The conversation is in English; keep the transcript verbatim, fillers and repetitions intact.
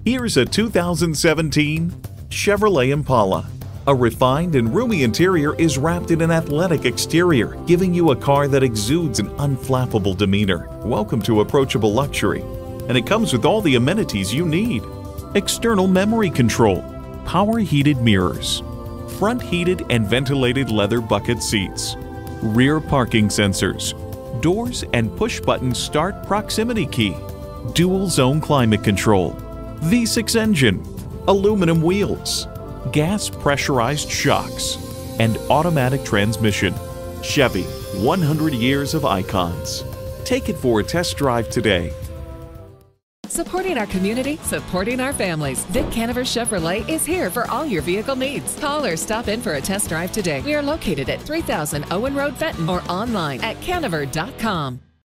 Here's a two thousand seventeen Chevrolet Impala. A refined and roomy interior is wrapped in an athletic exterior, giving you a car that exudes an unflappable demeanor. Welcome to approachable luxury. And it comes with all the amenities you need. External memory control, power heated mirrors, front heated and ventilated leather bucket seats, rear parking sensors, doors and push-button start proximity key, dual zone climate control, V six engine, aluminum wheels, gas pressurized shocks, and automatic transmission. Chevy, one hundred years of icons. Take it for a test drive today. Supporting our community, supporting our families. Vic Canaver Chevrolet is here for all your vehicle needs. Call or stop in for a test drive today. We are located at three thousand Owen Road, Fenton, or online at canaver dot com.